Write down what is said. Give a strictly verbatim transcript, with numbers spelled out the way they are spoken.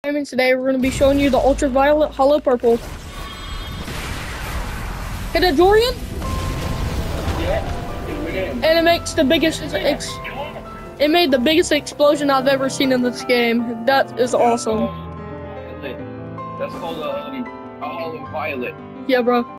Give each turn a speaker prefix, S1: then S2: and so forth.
S1: And today we're going to be showing you the ultraviolet hollow purple. Hit a Jorian? Yeah. And it makes the biggest ex it made the biggest explosion I've ever seen in this game. That is awesome.
S2: That's called a um, a hollow violet.
S1: Yeah, bro.